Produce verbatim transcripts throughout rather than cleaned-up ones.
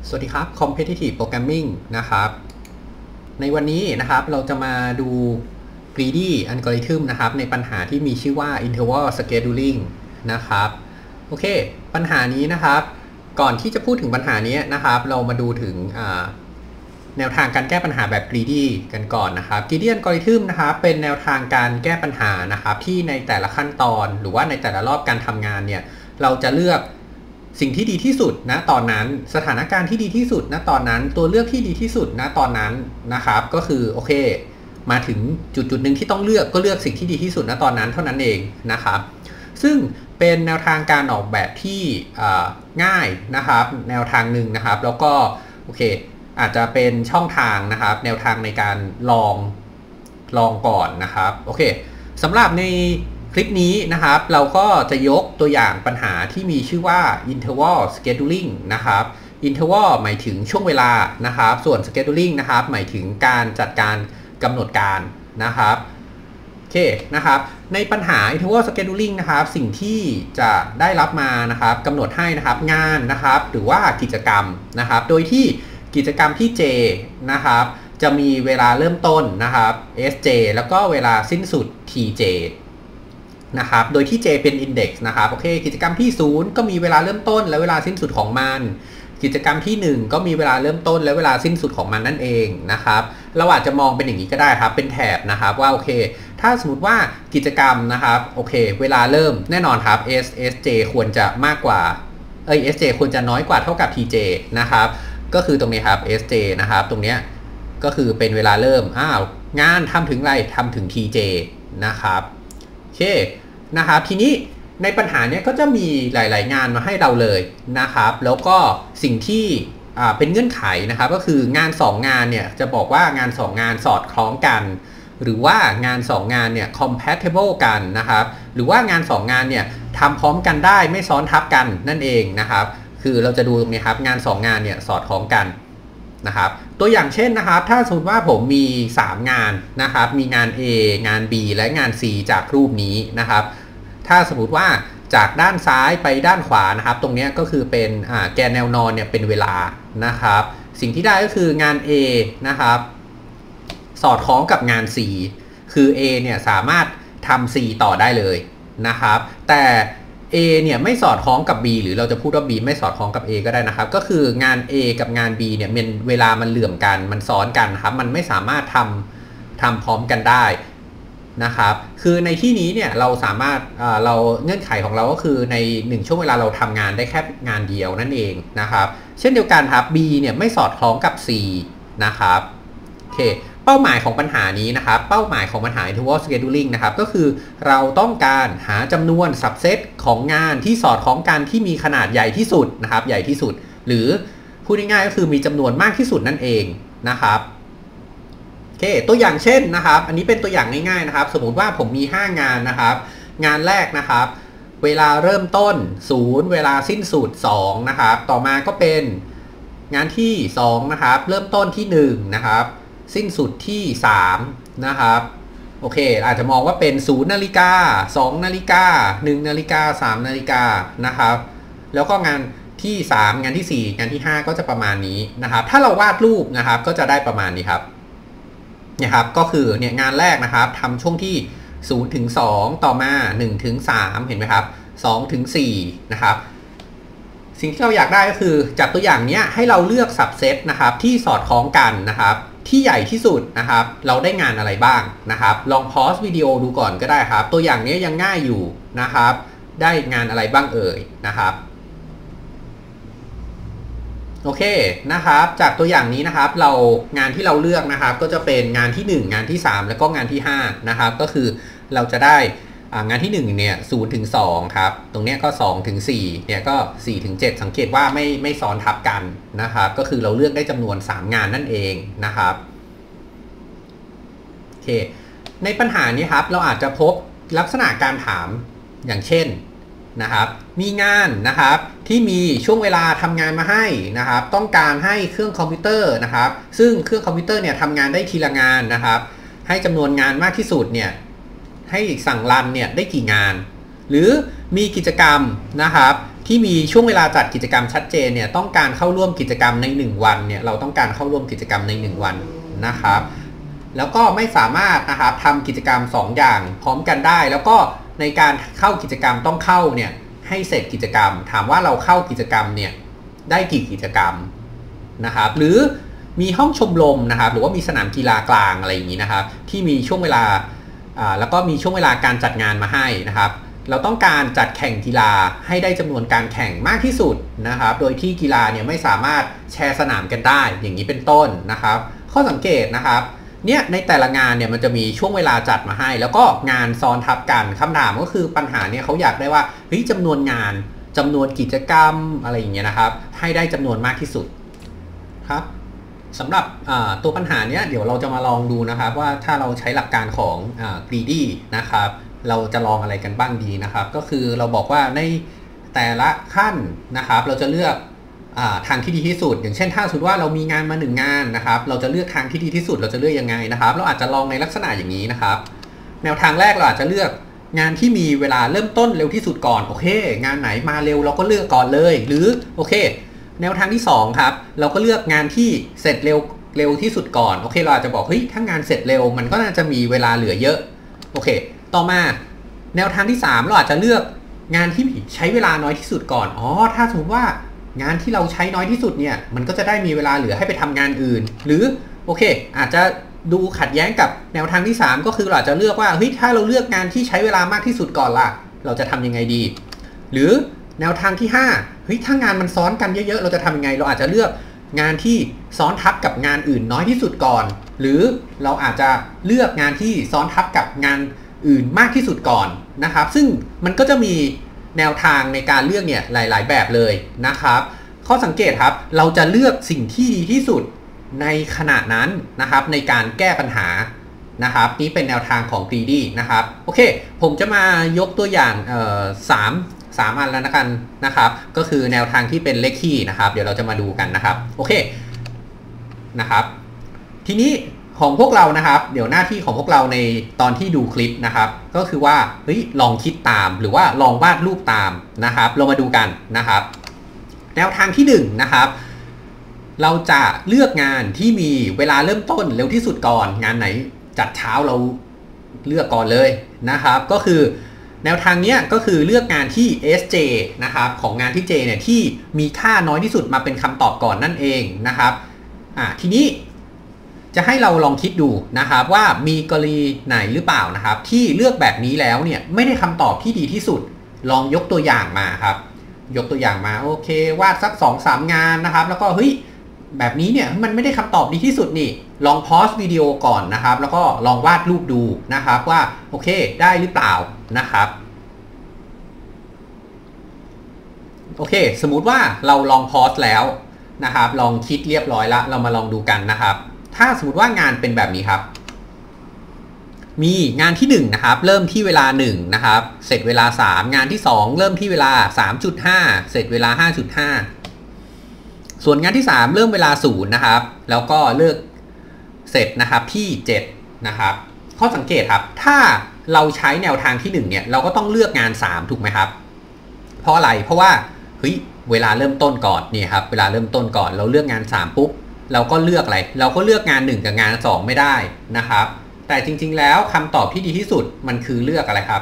สวัสดีครับ Competitive Programming นะครับในวันนี้นะครับเราจะมาดู Greedy Algorithm นะครับในปัญหาที่มีชื่อว่า Interval Scheduling นะครับโอเคปัญหานี้นะครับก่อนที่จะพูดถึงปัญหานี้นะครับเรามาดูถึงแนวทางการแก้ปัญหาแบบ Greedy กันก่อนนะครับ Greedy Algorithm นะครับเป็นแนวทางการแก้ปัญหานะครับที่ในแต่ละขั้นตอนหรือว่าในแต่ละรอบการทำงานเนี่ยเราจะเลือกสิ่งที่ดีที่สุดนะตอนนั้นสถานการณ์ที่ดีที่สุดนะตอนนั้นตัวเลือกที่ดีที่สุดนะตอนนั้นนะครับก็คือโอเคมาถึงจุดจุดหนึ่งที่ต้องเลือกก็เลือกสิ่งที่ดีที่สุดนะตอนนั้นเท่านั้นเองนะครับซึ่งเป็นแนวทางการออกแบบที่ง่ายนะครับแนวทางหนึ่งนะครับแล้วก็โอเคอาจจะเป็นช่องทางนะครับแนวทางในการลองลองก่อนนะครับโอเคสำหรับในคลิปนี้นะครับเราก็จะยกตัวอย่างปัญหาที่มีชื่อว่า interval scheduling นะครับ interval หมายถึงช่วงเวลานะครับส่วน scheduling นะครับหมายถึงการจัดการกำหนดการนะครับโอเคนะครับในปัญหา interval scheduling นะครับสิ่งที่จะได้รับมานะครับกำหนดให้นะครับงานนะครับหรือว่ากิจกรรมนะครับโดยที่กิจกรรมที่ J นะครับจะมีเวลาเริ่มต้นนะครับ เอส เจ แล้วก็เวลาสิ้นสุด ที เจนะครับโดยที่ J เป็น Index นะครับโอเคกิจกรรมที่ศูนย์ก็มีเวลาเริ่มต้นและเวลาสิ้นสุดของมันกิจกรรมที่หนึ่งก็มีเวลาเริ่มต้นและเวลาสิ้นสุดของมันนั่นเองนะครับเราอาจจะมองเป็นอย่างนี้ก็ได้ครับเป็นแถบนะครับว่าโอเคถ้าสมมติว่ากิจกรรมนะครับโอเคเวลาเริ่มแน่นอนครับ S S J ควรจะมากกว่าเอ้ย S J ควรจะน้อยกว่าเท่ากับ ที เจ นะครับก็คือตรงนี้ครับ เอส เจ นะครับตรงเนี้ยก็คือเป็นเวลาเริ่มอ้าวงานทำถึงอะไรทำถึง ที เจ นะครับโอเคนะครับทีนี้ในปัญหาเนี้ยก็จะมีหลายๆงานมาให้เราเลยนะครับแล้วก็สิ่งที่เป็นเงื่อนไขนะครับก็คืองานสองงานเนี่ยจะบอกว่างานสองงานสอดคล้องกันหรือว่างานสองงานเนี่ย compatible กันนะครับหรือว่างานสองงานเนี่ยทำพร้อมกันได้ไม่ซ้อนทับกันนั่นเองนะครับคือเราจะดูตรงนี้ครับงานสองงานเนี่ยสอดคล้องกันนะครับตัวอย่างเช่นนะครับถ้าสมมติว่าผมมีสามงานนะครับมีงาน A งาน B และงาน C จากรูปนี้นะครับถ้าสมมติว่าจากด้านซ้ายไปด้านขวานะครับตรงนี้ก็คือเป็นแกนแนวนอนเนี่ยเป็นเวลานะครับสิ่งที่ได้ก็คืองาน A นะครับสอดคล้องกับงาน C คือ A เนี่ยสามารถทำ C ต่อได้เลยนะครับแต่ A เนี่ยไม่สอดคล้องกับ B หรือเราจะพูดว่า B ไม่สอดคล้องกับ A ก็ได้นะครับก็คืองาน A กับงาน B เนี่ยมันเวลามันเหลื่อมกันมันซ้อนกันครับมันไม่สามารถทำทำพร้อมกันได้นะครับคือในที่นี้เนี่ยเราสามารถเราเงื่อนไขของเราก็คือในหนึ่งช่วงเวลาเราทำงานได้แค่งานเดียวนั่นเองนะครับเช่นเดียวกันครับ B เนี่ยไม่สอดคล้องกับ C นะครับโอเคเป้าหมายของปัญหานี้นะครับเป้าหมายของปัญหา interval scheduling นะครับก็คือเราต้องการหาจำนวน subset ของงานที่สอดคล้องกันที่มีขนาดใหญ่ที่สุดนะครับใหญ่ที่สุดหรือพูดง่ายๆก็คือมีจำนวนมากที่สุดนั่นเองนะครับโอเคตัวอย่างเช่นนะครับอันนี้เป็นตัวอย่างง่ายๆนะครับสมมุติว่าผมมีห้างานนะครับงานแรกนะครับเวลาเริ่มต้นศูนย์เวลาสิ้นสุดสองนะครับต่อมาก็เป็นงานที่สองนะครับเริ่มต้นที่หนึ่งนะครับสิ้นสุดที่สามนะครับโอเคอาจจะมองว่าเป็นศูนย์นาฬิกาสองนาฬิกาหนึ่งนาฬิกาสามนาฬิกานะครับแล้วก็งานที่สามงานที่สี่งานที่ห้าก็จะประมาณนี้นะครับถ้าเราวาดรูปนะครับก็จะได้ประมาณนี้ครับเนี่ยครับก็คือเนี่ยงานแรกนะครับทำช่วงที่ศูนย์ถึงสองต่อมาหนึ่งถึงสามเห็นไหมครับสองถึงสี่นะครับสิ่งที่เราอยากได้ก็คือจากตัวอย่างนี้ให้เราเลือก subset นะครับที่สอดคล้องกันนะครับที่ใหญ่ที่สุดนะครับเราได้งานอะไรบ้างนะครับลองพอสวิดีโอดูก่อนก็ได้ครับตัวอย่างนี้ยังง่ายอยู่นะครับได้งานอะไรบ้างเอ่ยนะครับโอเคนะครับจากตัวอย่างนี้นะครับเรางานที่เราเลือกนะครับก็จะเป็นงานที่หนึ่งงานที่สามแล้วก็งานที่ห้านะครับก็คือเราจะได้งานที่หนึ่งเนี่ยศูนย์ถึงสองครับตรงนี้ก็สองถึงสี่เนี่ยก็สี่ถึงเจ็ดสังเกตว่าไม่ไม่ซ้อนทับกันนะครับก็คือเราเลือกได้จำนวนสามงานนั่นเองนะครับโอเคในปัญหานี้ครับเราอาจจะพบลักษณะการถามอย่างเช่นนะครับมีงานนะครับที่มีช่วงเวลาทำงานมาให้นะครับต้องการให้เครื่องคอมพิวเตอร์นะครับซึ่งเครื่องคอมพิวเตอร์เนี่ยทำงานได้ทีละงานนะครับให้จำนวนงานมากที่สุดเนี่ยให้สั่งรันเนี่ยได้กี่งานหรือมีกิจกรรมนะครับที่มีช่วงเวลาจัดกิจกรรมชัดเจนเนี่ยต้องการเข้าร่วมกิจกรรมในหนึ่งวันเนี่ยเราต้องการเข้าร่วมกิจกรรมในหนึ่งวันนะครับแล้วก็ไม่สามารถนะครับทำกิจกรรมสองอย่างพร้อมกันได้แล้วก็ในการเข้ากิจกรรมต้องเข้าเนี่ยให้เสร็จกิจกรรมถามว่าเราเข้ากิจกรรมเนี่ยได้กี่กิจกรรมนะครับหรือมีห้องชมรมนะครับหรือว่ามีสนามกีฬากลางอะไรอย่างนี้นะครับที่มีช่วงเวลาอ่าแล้วก็มีช่วงเวลาการจัดงานมาให้นะครับเราต้องการจัดแข่งกีฬาให้ได้จำนวนการแข่งมากที่สุดนะครับโดยที่กีฬาเนี่ยไม่สามารถแชร์สนามกันได้อย่างนี้เป็นต้นนะครับข้อสังเกตนะครับเนี่ยในแต่ละงานเนี่ยมันจะมีช่วงเวลาจัดมาให้แล้วก็งานซ้อนทับกันคำถามก็คือปัญหาเนี่ยเขาอยากได้ว่าเฮ้ยจำนวนงานจำนวนกิจกรรมอะไรอย่างเงี้ยนะครับให้ได้จำนวนมากที่สุดครับสำหรับตัวปัญหาเนี้ยเดี๋ยวเราจะมาลองดูนะครับว่าถ้าเราใช้หลักการของ greedy นะครับเราจะลองอะไรกันบ้างดีนะครับก็คือเราบอกว่าในแต่ละขั้นนะครับเราจะเลือกทางที่ดีที่สุดอย่างเช่นถ้าสมมติว่าเรามีงานมาหนึ่งงานนะครับเราจะเลือกทางที่ดีที่สุดเราจะเลือกยังไงนะครับเราอาจจะลองในลักษณะอย่างนี้นะครับแนวทางแรกเราอาจจะเลือกงานที่มีเวลาเริ่มต้นเร็วที่สุดก่อนโอเคงานไหนมาเร็วเราก็เลือกก่อนเลยหรือโอเคแนวทางที่สองครับเราก็เลือกงานที่เสร็จเร็วเร็วที่สุดก่อนโอเคเราอาจจะบอกเฮ้ยถ้างานเสร็จเร็วมันก็น่าจะมีเวลาเหลือเยอะโอเคต่อมาแนวทางที่สามเราอาจจะเลือกงานที่ใช้เวลาน้อยที่สุดก่อนอ๋อถ้าสมมติว่างานที่เราใช้น้อยที่สุดเนี่ยมันก็จะได้มีเวลาเหลือให้ไปทำงานอื่นหรือโอเคอาจจะดูขัดแย้งกับแนวทางที่สามก็คือเราอาจจะเลือกว่าเฮ้ยถ้าเราเลือกงานที่ใช้เวลามากที่สุดก่อนล่ะเราจะทำยังไงดีหรือแนวทางที่ห้าเฮ้ยถ้างานมันซ้อนกันเยอะๆเราจะทำยังไงเราอาจจะเลือกงานที่ซ้อนทับกับงานอื่นน้อยที่สุดก่อนหรือเราอาจจะเลือกงานที่ซ้อนทับกับงานอื่นมากที่สุดก่อนนะครับซึ่งมันก็จะมีแนวทางในการเลือกเนี่ยหลายๆแบบเลยนะครับข้อสังเกตครับเราจะเลือกสิ่งที่ดีที่สุดในขณะนั้นนะครับในการแก้ปัญหานะครับนี่เป็นแนวทางของ greedy นะครับโอเคผมจะมายกตัวอย่างเอ่อสามสามอันแล้วนะกันนะครับก็คือแนวทางที่เป็นเลขคี่นะครับเดี๋ยวเราจะมาดูกันนะครับโอเคนะครับทีนี้ของพวกเรานะครับเดี๋ยวหน้าที่ของพวกเราในตอนที่ดูคลิปนะครับก็คือว่าเฮ้ยลองคิดตามหรือว่าลองวาดรูปตามนะครับเรามาดูกันนะครับแนวทางที่หนึ่งนะครับเราจะเลือกงานที่มีเวลาเริ่มต้นเร็วที่สุดก่อนงานไหนจัดเช้าเราเลือกก่อนเลยนะครับก็คือแนวทางนี้ก็คือเลือกงานที่ เอส เจ นะครับของงานที่ J เนี่ยที่มีค่าน้อยที่สุดมาเป็นคำตอบก่อนนั่นเองนะครับอ่าทีนี้จะให้เราลองคิดดูนะครับว่ามีกรณีไหนหรือเปล่านะครับที่เลือกแบบนี้แล้วเนี่ยไม่ได้คำตอบที่ดีที่สุดลองยกตัวอย่างมาครับยกตัวอย่างมาโอเควาดสัก สองสาม งานนะครับแล้วก็เฮ้ยแบบนี้เนี่ยมันไม่ได้คำตอบดีที่สุดนี่ลองพอสวิดีโอก่อนนะครับแล้วก็ลองวาดรูปดูนะครับว่าโอเคได้หรือเปล่านะครับโอเคสมมุติว่าเราลองพอสแล้วนะครับลองคิดเรียบร้อยแล้วเรามาลองดูกันนะครับถ้าสมมติว่างานเป็นแบบนี้ครับมีงานที่หนึ่งนะครับเริ่มที่เวลาหนึ่งนะครับเสร็จเวลาสามงานที่สองเริ่มที่เวลา สามจุดห้า เสร็จเวลา ห้าจุดห้า ส่วนงานที่สามเริ่มเวลาศูนย์นะครับแล้วก็เลิกเสร็จนะครับที่เจ็ดนะครับข้อสังเกตครับถ้าเราใช้แนวทางที่หนึ่งเนี่ยเราก็ต้องเลือกงานสามถูกไหมครับเพราะอะไรเพราะว่าเฮ้ยเวลาเริ่มต้นก่อนนี่ครับเวลาเริ่มต้นก่อนเราเลือกงานสามปุ๊บเราก็เลือกอะไรเราก็เลือกงานหนึ่งกับงานสองไม่ได้นะครับแต่จริงๆแล้วคำตอบที่ดีที่สุดมันคือเลือกอะไรครับ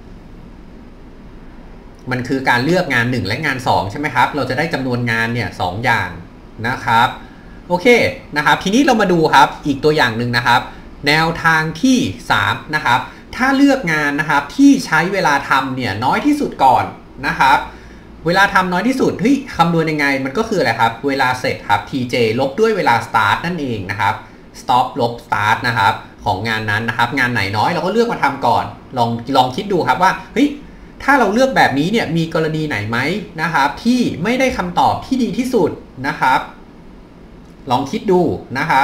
มันคือการเลือกงานหนึ่งและงานสองใช่ไหมครับเราจะได้จำนวนงานเนี่ยสองอย่างนะครับโอเคนะครับทีนี้เรามาดูครับอีกตัวอย่างหนึ่งนะครับแนวทางที่สามนะครับถ้าเลือกงานนะครับที่ใช้เวลาทำเนี่ยน้อยที่สุดก่อนนะครับเวลาทำน้อยที่สุดเฮ้ยคำนวณยังไงมันก็คืออะไรครับเวลาเสร็จครับ ที เจ ลบด้วยเวลา start นั่นเองนะครับ stop ลบ start นะครับของงานนั้นนะครับงานไหนน้อยเราก็เลือกมาทำก่อนลองลองคิดดูครับว่าเฮ้ยถ้าเราเลือกแบบนี้เนี่ยมีกรณีไหนไหมนะครับที่ไม่ได้คำตอบที่ดีที่สุดนะครับลองคิดดูนะครับ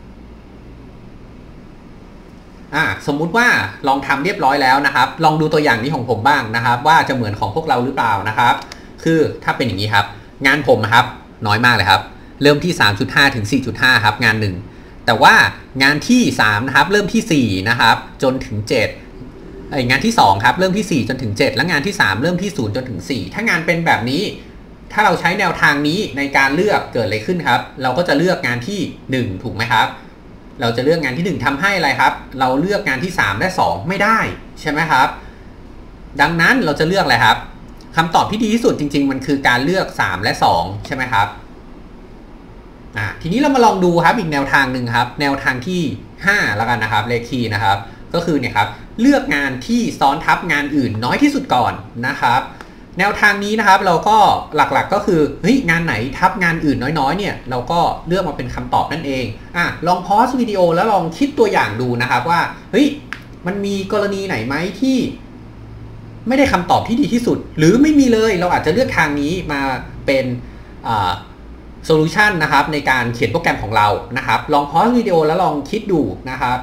อ่าสมมุติว่าลองทำเรียบร้อยแล้วนะครับลองดูตัวอย่างนี้ของผมบ้างนะครับว่าจะเหมือนของพวกเราหรือเปล่านะครับคือถ้าเป็นอย่างนี้ครับงานผมนะครับน้อยมากเลยครับเริ่มที่ สามจุดห้า ถึง สี่จุดห้า ครับงานหนึ่งแต่ว่างานที่สามนะครับเริ่มที่สี่นะครับจนถึงเจ็ดไองานที่สองครับเริ่มที่สี่จนถึงเจ็ดและงานที่สามเริ่มที่ศูนย์จนถึงสี่ถ้างานเป็นแบบนี้ถ้าเราใช้แนวทางนี้ในการเลือกเกิดอะไรขึ้นครับเราก็จะเลือกงานที่หนึ่งถูกไหมครับเราจะเลือกงานที่หนึ่งทำให้อะไรครับเราเลือกงานที่สามและสองไม่ได้ใช่ไหมครับดังนั้นเราจะเลือกอะไรครับคำตอบที่ดีที่สุดจริงๆมันคือการเลือกสามและสองใช่ไหมครับอ่าทีนี้เรามาลองดูครับอีกแนวทางหนึ่งครับแนวทางที่ห้าแล้วกันนะครับเลขคีย์นะครับก็คือเนี่ยครับเลือกงานที่ซ้อนทับงานอื่นน้อยที่สุดก่อนนะครับแนวทางนี้นะครับเราก็หลักๆก็คือเฮ้ยงานไหนทับงานอื่นน้อยๆเนี่ยเราก็เลือกมาเป็นคำตอบนั่นเองอ่ะลองพอสวิดีโอแล้วลองคิดตัวอย่างดูนะครับว่าเฮ้ยมันมีกรณีไหนไหมที่ไม่ได้คำตอบที่ดีที่สุดหรือไม่มีเลยเราอาจจะเลือกทางนี้มาเป็นอ่าโซลูชันนะครับในการเขียนโปรแกรมของเรานะครับลองพอสวิดีโอแล้วลองคิดดูนะครับ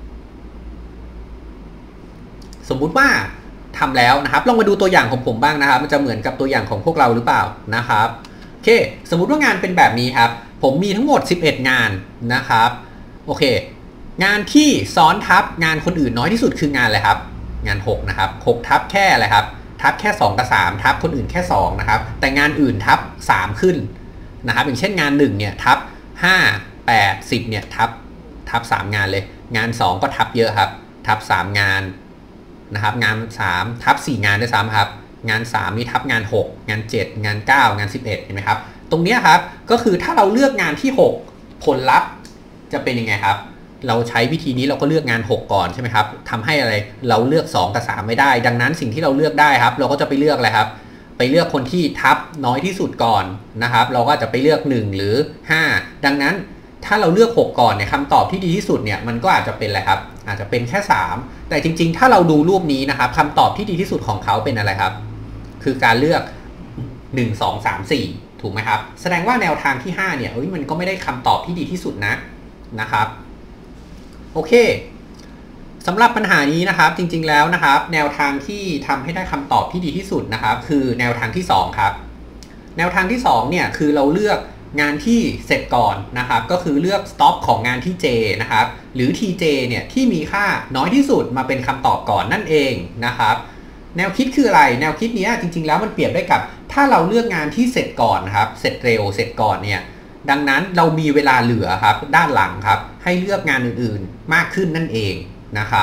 สมมุติว่าทำแล้วนะครับลองมาดูตัวอย่างของผมบ้างนะครับมันจะเหมือนกับตัวอย่างของพวกเราหรือเปล่านะครับโอเคสมมุติว่างานเป็นแบบนี้ครับผมมีทั้งหมดสิบเอ็ดงานนะครับโอเคงานที่ซ้อนทับงานคนอื่นน้อยที่สุดคืองานอะไรครับงานหกนะครับหกทับแค่อะไรครับทับแค่สองกับสามทับคนอื่นแค่สองนะครับแต่งานอื่นทับสามขึ้นนะครับอย่างเช่นงานหนึ่งเนี่ยทับห้า แปด สิบเนี่ยทับทับสามงานเลยงานสองก็ทับเยอะครับทับสามงานนะครับงานสามทับสี่งานด้วยซ้ำครับงานสามนี่ทับงานหกงานเจ็ดงานเก้างานสิบเอ็ดเห็นไหมครับตรงนี้ครับก็คือถ้าเราเลือกงานที่หกผลลัพธ์จะเป็นยังไงครับเราใช้วิธีนี้เราก็เลือกงานหกก่อนใช่ไหมครับทำให้อะไรเราเลือกสองกับสามไม่ได้ดังนั้นสิ่งที่เราเลือกได้ครับเราก็จะไปเลือกอะไรครับไปเลือกคนที่ทับน้อยที่สุดก่อนนะครับเราก็จะไปเลือกหนึ่งหรือห้าดังนั้นถ้าเราเลือกหกก่อนเนี่ยคำตอบที่ดีที่สุดเนี่ยมันก็อาจจะเป็นอะไรครับอาจจะเป็นแค่สามแต่จริงๆถ้าเราดูรูปนี้นะครับคำตอบที่ดีที่สุดของเขาเป็นอะไรครับคือการเลือกหนึ่ง สอง สาม สี่ถูกไหมครับแสดงว่าแนวทางที่ห้าเนี่ยเอ้ยมันก็ไม่ได้คำตอบที่ดีที่สุดนะนะครับโอเคสำหรับปัญหานี้นะครับจริงๆแล้วนะครับแนวทางที่ทำให้ได้คำตอบที่ดีที่สุดนะครับคือแนวทางที่สองครับแนวทางที่สองเนี่ยคือเราเลือกงานที่เสร็จก่อนนะครับก็คือเลือก stop ของงานที่ J นะครับหรือ ที เจ เนี่ยที่มีค่าน้อยที่สุดมาเป็นคำตอบก่อนนั่นเองนะครับแนวคิดคืออะไรแนวคิดนี้จริงๆแล้วมันเปรียบได้กับถ้าเราเลือกงานที่เสร็จก่อนนะครับเสร็จเร็วเสร็จก่อนเนี่ยดังนั้นเรามีเวลาเหลือครับด้านหลังครับให้เลือกงานอื่นๆมากขึ้นนั่นเองนะครับ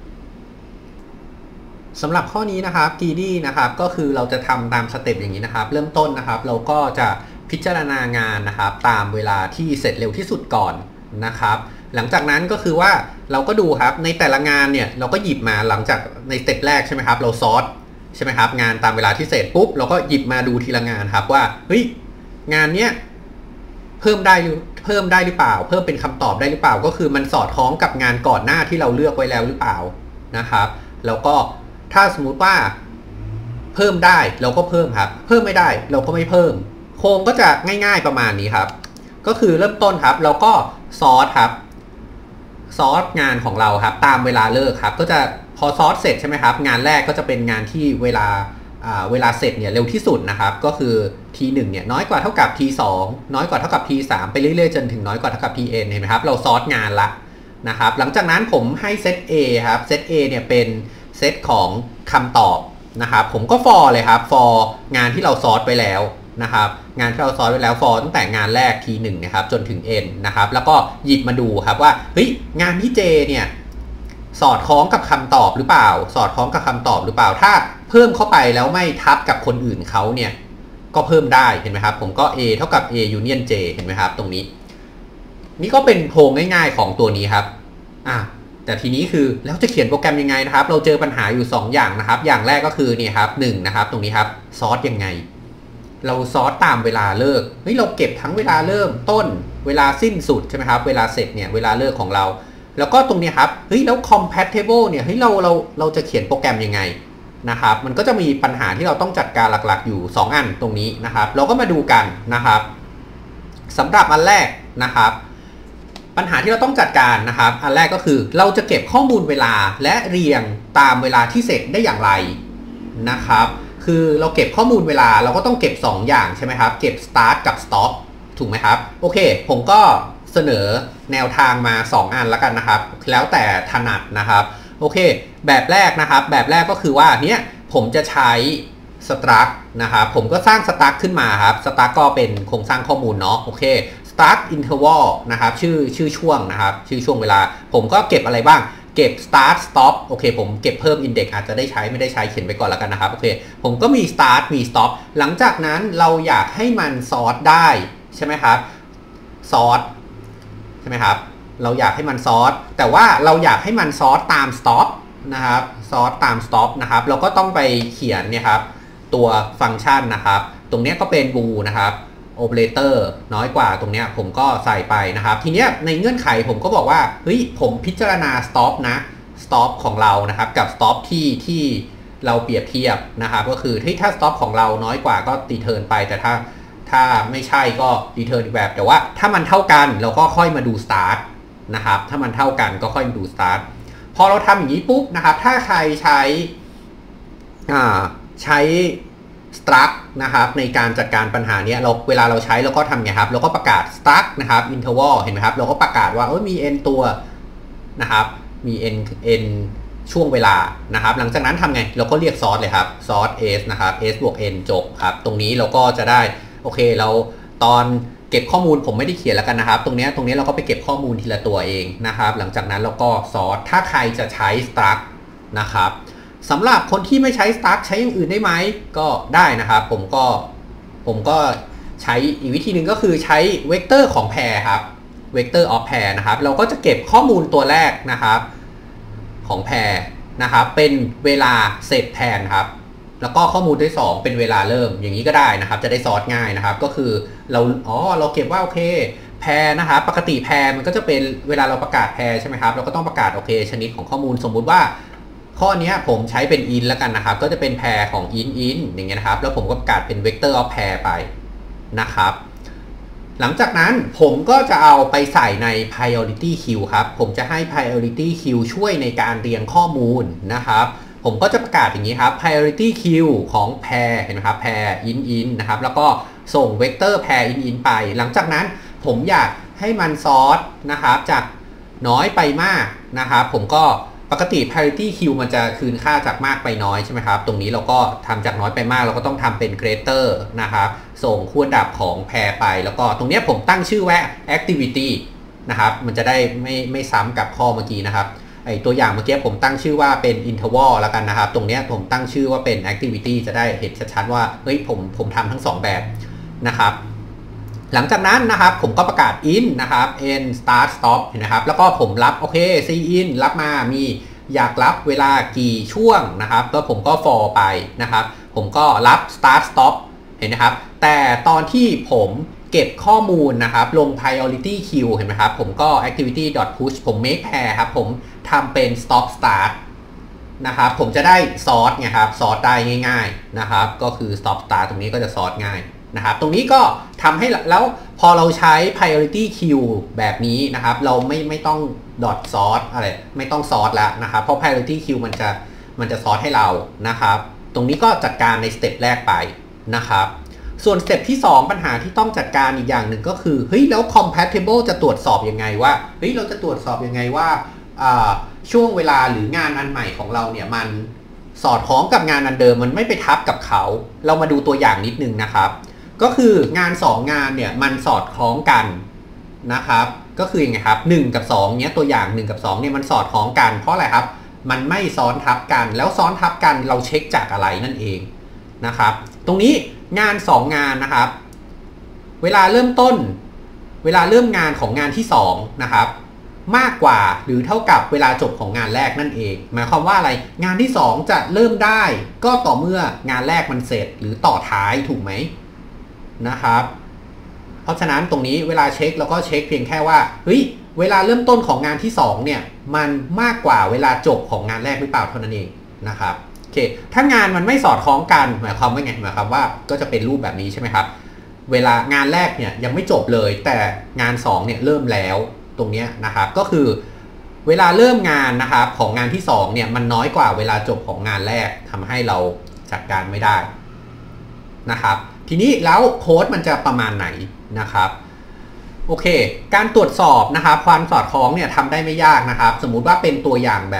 สำหรับข้อนี้นะครับ Greedy นะครับก็คือเราจะทำตามสเต็ปอย่างนี้นะครับเริ่มต้นนะครับเราก็จะพิจารณางานนะครับตามเวลาที่เสร็จเร็วที่สุดก่อนนะครับหลังจากนั้นก็คือว่าเราก็ดูครับในแต่ละงานเนี่ยเราก็หยิบมาหลังจากในสเต็ปแรกใช่ไหมครับเราซอร์ตใช่ไหมครับงานตามเวลาที่เสร็จปุ๊บเราก็หยิบมาดูทีละงานครับว่าเฮ้ยงานเนี้ยเพิ่มได้เพิ่มได้หรือเปล่าเพิ่มเป็นคำตอบได้หรือเปล่าก็คือมันสอดคล้องกับงานก่อนหน้าที่เราเลือกไว้แล้วหรือเปล่านะครับแล้วก็ถ้าสมมุติว่าเพิ่มได้เราก็เพิ่มครับเพิ่มไม่ได้เราก็ไม่เพิ่มโครงก็จะง่ายๆประมาณนี้ครับก็คือเริ่มต้นครับเราก็ซอร์ตครับซอร์ตงานของเราครับตามเวลาเลิกครับก็จะพอซอร์ตเสร็จใช่ไหมครับงานแรกก็จะเป็นงานที่เวลาเวลาเสร็จเนี่ยเร็วที่สุดนะครับก็คือ ที หนึ่ง เนี่ยน้อยกว่าเท่ากับ ที สอง น้อยกว่าเท่ากับ ที สาม ไปเรื่อยๆจนถึงน้อยกว่าเท่ากับ ที เอ็น เห็นไหมครับเราซอร์ตงานละนะครับหลังจากนั้นผมให้เซต A ครับเซต A เนี่ยเป็นเซตของคำตอบนะครับผมก็ for เลยครับ for งานที่เราซอร์ตไปแล้วนะครับงานที่เราซอร์ตไปแล้ว for ตั้งแต่งานแรก ที หนึ่ง นะครับจนถึง N นะครับแล้วก็หยิบมาดูครับว่าเฮ้ยงานที่ J เนี่ยสอดคล้องกับคำตอบหรือเปล่าสอดคล้องกับคำตอบหรือเปล่าถ้าเพิ่มเข้าไปแล้วไม่ทับกับคนอื่นเขาเนี่ยก็เพิ่มได้เห็นไหมครับผมก็ A เท่ากับ A union J เห็นไหมครับตรงนี้นี่ก็เป็นโครงง่ายๆของตัวนี้ครับอ่ะแต่ทีนี้คือแล้วจะเขียนโปรแกรมยังไงนะครับเราเจอปัญหาอยู่สองอย่างนะครับอย่างแรกก็คือนี่ครับหนึ่งนะครับตรงนี้ครับซอร์ตยังไงเราซอร์ตตามเวลาเลิกเฮ้ยเราเก็บทั้งเวลาเริ่มต้นเวลาสิ้นสุดใช่ไหมครับเวลาเสร็จเนี่ยเวลาเลิกของเราแล้วก็ตรงนี้ครับเฮ้ยแล้ว compatible เนี่ยเฮ้ยเราเราเราจะเขียนโปรแกรมยังไงนะครับมันก็จะมีปัญหาที่เราต้องจัดการหลักๆอยู่สองอันตรงนี้นะครับเราก็มาดูกันนะครับสำหรับอันแรกนะครับปัญหาที่เราต้องจัดการนะครับอันแรกก็คือเราจะเก็บข้อมูลเวลาและเรียงตามเวลาที่เสร็จได้อย่างไรนะครับคือเราเก็บข้อมูลเวลาเราก็ต้องเก็บสองอย่างใช่ไหมครับเก็บ start กับ stop ถูกไหมครับโอเคผมก็เสนอแนวทางมาสองอันแล้วกันนะครับแล้วแต่ถนัดนะครับโอเคแบบแรกนะครับแบบแรกก็คือว่าเนี้ยผมจะใช้ struct นะครับผมก็สร้าง struct ขึ้นมาครับ struct ก็เป็นโครงสร้างข้อมูลเนาะโอเค struct interval นะครับชื่อชื่อช่วงนะครับชื่อช่วงเวลาผมก็เก็บอะไรบ้างเก็บ start stop โอเคผมเก็บเพิ่ม index อาจจะได้ใช้ไม่ได้ใช้เขียนไปก่อนแล้วกันนะครับโอเคผมก็มี start มี stop หลังจากนั้นเราอยากให้มัน sort ได้ใช่ไหมครับ sort ใช่ไหมครับเราอยากให้มัน sort แต่ว่าเราอยากให้มัน sort ตาม stop นะครับ sort ตาม stop นะครับเราก็ต้องไปเขียนเนี่ยครับตัวฟังก์ชันนะครับตรงนี้ก็เป็น bool นะครับโอเปอเรเตอร์น้อยกว่าตรงนี้ผมก็ใส่ไปนะครับทีนี้ในเงื่อนไขผมก็บอกว่าเฮ้ยผมพิจารณา stop นะ stop ของเรานะครับกับ stop ที่ที่เราเปรียบเทียบนะครับก็คือถ้า stop ของเราน้อยกว่าก็รีเทิร์นไปแต่ถ้าถ้าไม่ใช่ก็รีเทิร์นอีกแบบแต่ว่าถ้ามันเท่ากันเราก็ค่อยมาดู start นะครับถ้ามันเท่ากันก็ค่อยมาดู start พอเราทำอย่างนี้ปุ๊บนะครับถ้าใครใช้อ่าใช้ struct นะครับในการจัดการปัญหานี้เราเวลาเราใช้เราก็ทำไงครับเราก็ประกาศ struct นะครับ interval เห็นไหมครับเราก็ประกาศว่าเออมี n ตัวนะครับมี n n ช่วงเวลานะครับหลังจากนั้นทำไงเราก็เรียก sort เลยครับ sort s นะครับ s บวก n จบครับตรงนี้เราก็จะได้โอเคเราตอนเก็บข้อมูลผมไม่ได้เขียนแล้วกันนะครับตรงนี้ตรงนี้เราก็ไปเก็บข้อมูลทีละตัวเองนะครับหลังจากนั้นเราก็ sort ถ้าใครจะใช้ struct นะครับสำหรับคนที่ไม่ใช้ struct ใช้อย่างอื่นได้ไหมก็ได้นะครับผมก็ผมก็ใช้อีกวิธีหนึ่งก็คือใช้เวกเตอร์ของ pair ครับ vector of pair นะครับเราก็จะเก็บข้อมูลตัวแรกนะครับของ pair นะครับเป็นเวลาเสร็จแทนครับแล้วก็ข้อมูลที่สองเป็นเวลาเริ่มอย่างนี้ก็ได้นะครับจะได้ซอร์ตง่ายนะครับก็คือเราอ๋อเราเก็บว่าโอเคแพรนะครับปกติแพรมันก็จะเป็นเวลาเราประกาศแพรใช่ไหมครับเราก็ต้องประกาศโอเคชนิดของข้อมูลสมมุติว่าข้อนี้ผมใช้เป็น int แล้วกันนะครับก็จะเป็นแพรของ int int อย่างเงี้ยนะครับแล้วผมก็ประกาศเป็น vector of pair ไปนะครับหลังจากนั้นผมก็จะเอาไปใส่ใน priority queue ครับผมจะให้ priority queue ช่วยในการเรียงข้อมูลนะครับผมก็จะประกาศอย่างนี้ครับ priority queue ของ pair เห็นไหมครับ pair int int นะครับแล้วก็ส่ง vector pair int int ไปหลังจากนั้นผมอยากให้มันซอร์ตนะครับจากน้อยไปมากนะครับผมก็ปกติ priority queue มันจะคืนค่าจากมากไปน้อยใช่ไหมครับตรงนี้เราก็ทำจากน้อยไปมากเราก็ต้องทำเป็น greater นะครับส่งคู่อันดับของ pair ไปแล้วก็ตรงนี้ผมตั้งชื่อว่า activity นะครับมันจะได้ไม่ไม่ซ้ำกับข้อเมื่อกี้นะครับไอตัวอย่างเมื่อกี้ผมตั้งชื่อว่าเป็น interval แล้วกันนะครับตรงนี้ผมตั้งชื่อว่าเป็น activity จะได้เห็นชัดๆว่าเฮ้ยผมผมทำทั้งสองแบบนะครับหลังจากนั้นนะครับผมก็ประกาศ int นะครับ n start stop เห็นไหมครับแล้วก็ผมรับโอเค cin รับมามีอยากรับเวลากี่ช่วงนะครับก็ผมก็ for ไปนะครับผมก็รับ start stop เห็นไหมครับแต่ตอนที่ผมเก็บข้อมูลนะครับลง priority queue เห็นไหมครับผมก็ activity push ผม make pair ครับผมทำเป็น stop start นะครับผมจะได้ sort ไงครับ sort ได้ง่ายๆนะครับก็คือ stop start ตรงนี้ก็จะ sort ง่ายนะครับตรงนี้ก็ทำให้แล้วพอเราใช้ priority queue แบบนี้นะครับเราไม่ไม่ต้อง dot sort อะไรไม่ต้อง sort แล้วนะครับเพราะ priority queue มันจะมันจะ sort ให้เรานะครับตรงนี้ก็จัดการในสเต็ปแรกไปนะครับส่วนสเต็ปที่สองปัญหาที่ต้องจัดการอีกอย่างหนึ่งก็คือเฮ้ยแล้ว compatible จะตรวจสอบยังไงว่าเฮ้ยเราจะตรวจสอบยังไงว่าช่วงเวลาหรืองานอันใหม่ของเราเนี่ยมันสอดคล้องกับงานอันเดิมมันไม่ไปทับกับเขาเรามาดูตัวอย่างนิดนึงนะครับก็คืองานสองงานเนี่ยมันสอดคล้องกันนะครับก็คือยังไงครับหนึ่งกับสองเนี้ยตัวอย่างหนึ่งกับสองเนี่ยมันสอดคล้องกันเพราะอะไรครับมันไม่ซ้อนทับกันแล้วซ้อนทับกันเราเช็คจากอะไรนั่นเองนะครับตรงนี้งานสองงานนะครับเวลาเริ่มต้นเวลาเริ่มงานของงานที่สองนะครับมากกว่าหรือเท่ากับเวลาจบของงานแรกนั่นเองหมายความว่าอะไรงานที่สองจะเริ่มได้ก็ต่อเมื่องานแรกมันเสร็จหรือต่อท้ายถูกไหมนะครับเพราะฉะนั้นตรงนี้เวลาเช็คเราก็เช็คเพียงแค่ว่าเฮ้ยเวลาเริ่มต้นของงานที่สองเนี่ยมันมากกว่าเวลาจบของงานแรกหรือเปล่าเท่านั้นเองนะครับโอเคถ้างานมันไม่สอดคล้องกันหมายความว่าไงหมายความว่าก็จะเป็นรูปแบบนี้ใช่ไหมครับเวลางานแรกเนี่ยยังไม่จบเลยแต่งานสองเนี่ยเริ่มแล้วตรงนี้นะครับก็คือเวลาเริ่มงานนะครับของงานที่สองเนี่ยมันน้อยกว่าเวลาจบของงานแรกทำให้เราจัดการไม่ได้นะครับทีนี้แล้วโค้ดมันจะประมาณไหนนะครับโอเคการตรวจสอบนะครับความสอดคล้องเนี่ยทำได้ไม่ยากนะครับสมมุติว่าเป็นตัวอย่างแบบ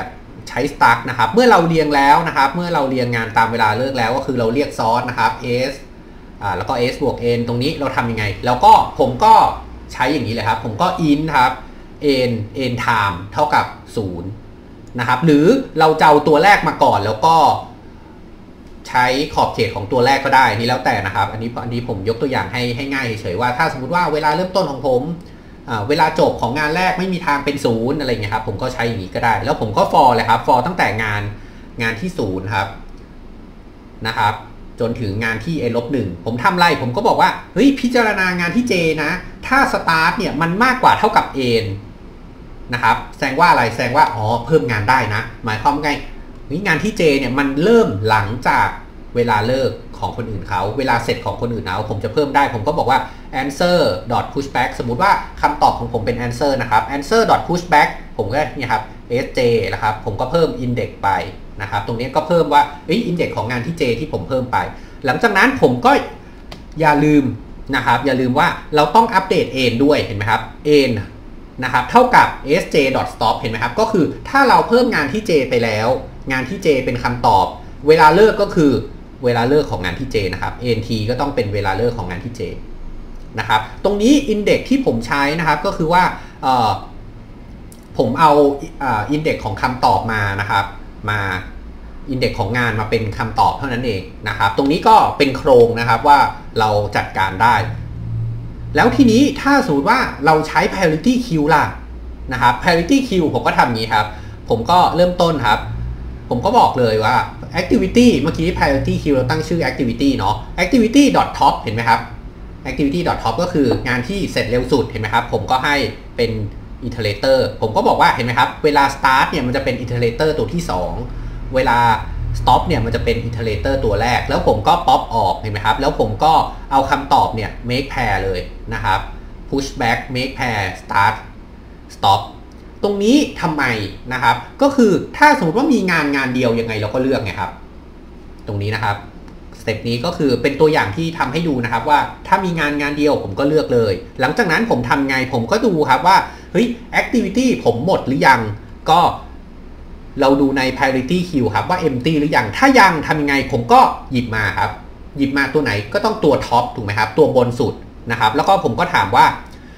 ใช้ struct นะครับเมื่อเราเรียงแล้วนะครับเมื่อเราเรียงงานตามเวลาเลิกแล้วก็คือเราเรียกซอสนะครับ s อ่าแล้วก็ s บวก n ตรงนี้เราทำยังไงแล้วก็ผมก็ใช้อย่างนี้เลยครับผมก็ int ครับ n n time เท่ากับศูนย์นะครับหรือเราจะเอาตัวแรกมาก่อนแล้วก็ใช้ขอบเขตของตัวแรกก็ได้นี่แล้วแต่นะครับอันนี้อันนี้ผมยกตัวอย่างให้ให้ง่ายเฉยๆว่าถ้าสมมติว่าเวลาเริ่มต้นของผมเวลาจบของงานแรกไม่มีทางเป็นศูนย์อะไรเงี้ยครับผมก็ใช้อย่างนี้ก็ได้แล้วผมก็ for เลยครับ for ตั้งแต่งานงานที่ศูนย์ครับนะครับจนถึงงานที่ n ลบหนึ่งผมทำไรผมก็บอกว่าเฮ้ยพิจารณางานที่ j นะถ้า start เนี่ยมันมากกว่าเท่ากับ n นะครับแสดงว่าอะไรแสดงว่าอ๋อเพิ่มงานได้นะหมายความไงงานที่ j เนี่ยมันเริ่มหลังจากเวลาเลิกของคนอื่นเขาเวลาเสร็จของคนอื่นเขาผมจะเพิ่มได้ผมก็บอกว่า answer dot pushback สมมุติว่าคำตอบของผมเป็น answer นะครับ answer dot pushback ผมก็นี่ครับ sj นะครับผมก็เพิ่ม index ไปนะครับตรงนี้ก็เพิ่มว่าindex ของงานที่ j ที่ผมเพิ่มไปหลังจากนั้นผมก็อย่าลืมนะครับอย่าลืมว่าเราต้องอัปเดต n ด้วยเห็นไหมครับ n นะครับเท่ากับ sj dot stop เห็นไหมครับก็คือถ้าเราเพิ่มงานที่ j ไปแล้วงานที่ j เป็นคำตอบเวลาเลิกก็คือเวลาเลิกของงานที่ j นะครับ nt ก็ต้องเป็นเวลาเลิกของงานที่ j นะครับตรงนี้ index ที่ผมใช้นะครับก็คือว่าผมเอาอินเด็กซ์ของคำตอบมานะครับมาอินเด็กซ์ของงานมาเป็นคำตอบเท่านั้นเองนะครับตรงนี้ก็เป็นโครงนะครับว่าเราจัดการได้แล้วทีนี้ถ้าสมมติว่าเราใช้ priority queue ล่ะนะครับ priority queue ผมก็ทำอย่างนี้ครับผมก็เริ่มต้นครับผมก็บอกเลยว่า activity เมื่อกี้ priority queue เราตั้งชื่อ activity เนาะ activity dot top เห็นไหมครับ activity dot top ก็คืองานที่เสร็จเร็วสุดเห็นไหมครับผมก็ให้เป็น iterator ผมก็บอกว่าเห็นไหมครับเวลา start เนี่ยมันจะเป็น iterator ตัวที่สองเวลา stop เนี่ยมันจะเป็น iterator ตัวแรกแล้วผมก็ pop ออกเห็นไหมครับแล้วผมก็เอาคำตอบเนี่ย make pair เลยนะครับ push back make pair start stop ตรงนี้ทำไมนะครับก็คือถ้าสมมติว่ามีงานงานเดียวยังไงเราก็เลือกไงครับตรงนี้นะครับสเต็ปนี้ก็คือเป็นตัวอย่างที่ทำให้ดูนะครับว่าถ้ามีงานงานเดียวผมก็เลือกเลยหลังจากนั้นผมทำไงผมก็ดูครับว่าเฮ้ย activity ผมหมดหรือยังก็เราดูใน priority queue ครับว่า empty หรือยังถ้ายังทำยังไงผมก็หยิบมาครับหยิบมาตัวไหนก็ต้องตัว top ถูกไหมครับตัวบนสุดนะครับแล้วก็ผมก็ถามว่า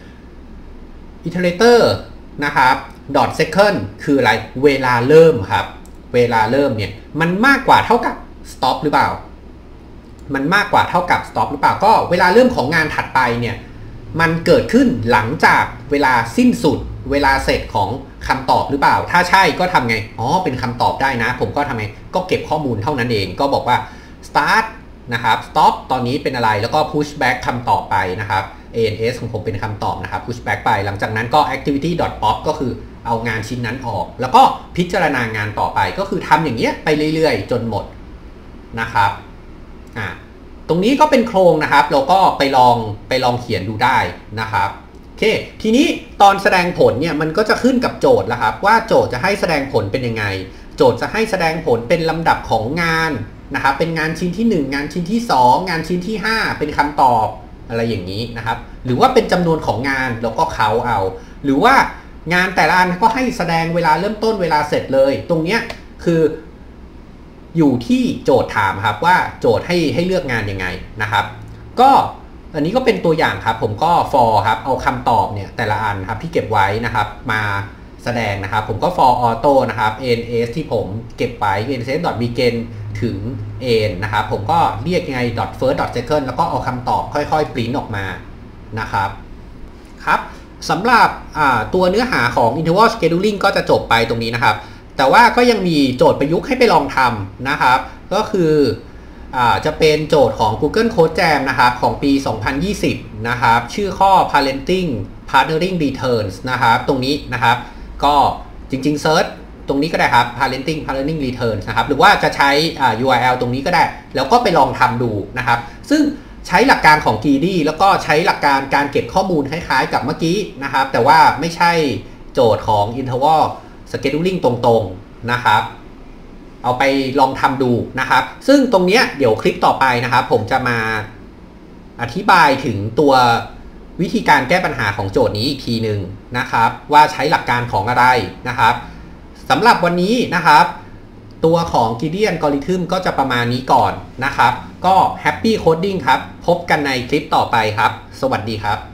iterator นะครับ dot second คืออะไรเวลาเริ่มครับเวลาเริ่มเนี่ยมันมากกว่าเท่ากับ stop หรือเปล่ามันมากกว่าเท่ากับ stop หรือเปล่าก็เวลาเริ่มของงานถัดไปเนี่ยมันเกิดขึ้นหลังจากเวลาสิ้นสุดเวลาเสร็จของคำตอบหรือเปล่าถ้าใช่ก็ทำไงอ๋อเป็นคำตอบได้นะผมก็ทำไงก็เก็บข้อมูลเท่านั้นเองก็บอกว่า start นะครับ stop ตอนนี้เป็นอะไรแล้วก็ push back คำตอบไปนะครับ ans ของผมเป็นคำตอบนะครับ push back ไปหลังจากนั้นก็ activity dot pop ก็คือเอางานชิ้นนั้นออกแล้วก็พิจารณางานต่อไปก็คือทำอย่างเงี้ยไปเรื่อยๆจนหมดนะครับอ่าตรงนี้ก็เป็นโครงนะครับเราก็ไปลองไปลองเขียนดูได้นะครับโอเคทีนี้ตอนแสดงผลเนี่ยมันก็จะขึ้นกับโจทย์แล้วครับว่าโจทย์จะให้แสดงผลเป็นยังไงโจทย์จะให้แสดงผลเป็นลำดับของงานนะครับเป็นงานชิ้นที่หนึ่งงานชิ้นที่สองงานชิ้นที่ห้าเป็นคำตอบอะไรอย่างนี้นะครับหรือว่าเป็นจำนวนของงานแล้วก็เขาเอาหรือว่างานแต่ละอันก็ให้แสดงเวลาเริ่มต้นเวลาเสร็จเลยตรงเนี้ยคืออยู่ที่โจทย์ถามครับว่าโจทย์ให้ให้เลือกงานยังไงนะครับก็อันนี้ก็เป็นตัวอย่างครับผมก็ for ครับเอาคำตอบเนี่ยแต่ละอันครับที่เก็บไว้นะครับมาแสดงนะครับผมก็ for auto นะครับ ans ที่ผมเก็บไว้ ans.begin ถึง n นะครับผมก็เรียกยังไง .first .second แล้วก็เอาคำตอบค่อยๆ print ออกมานะครับครับสำหรับตัวเนื้อหาของ interval scheduling ก็จะจบไปตรงนี้นะครับแต่ว่าก็ยังมีโจทย์ประยุกต์ให้ไปลองทำนะครับก็คือจะเป็นโจทย์ของ Google Code Jam นะครับของปี สองพันยี่สิบ นะครับชื่อข้อ parenting partnering returns นะครับตรงนี้นะครับก็จริงๆเซิร์ชตรงนี้ก็ได้ครับ parenting partnering returns นะครับหรือว่าจะใช้ ยู อาร์ แอล ตรงนี้ก็ได้แล้วก็ไปลองทำดูนะครับซึ่งใช้หลักการของ Greedy แล้วก็ใช้หลักการการเก็บข้อมูลคล้ายๆกับเมื่อกี้นะครับแต่ว่าไม่ใช่โจทย์ของ interval scheduling ตรงๆนะครับเอาไปลองทำดูนะครับซึ่งตรงนี้เดี๋ยวคลิปต่อไปนะครับผมจะมาอธิบายถึงตัววิธีการแก้ปัญหาของโจทย์นี้อีกทีหนึ่งนะครับว่าใช้หลักการของอะไรนะครับสำหรับวันนี้นะครับตัวของ Greedy Algorithm ก็จะประมาณนี้ก่อนนะครับก็ Happy Coding ครับพบกันในคลิปต่อไปครับสวัสดีครับ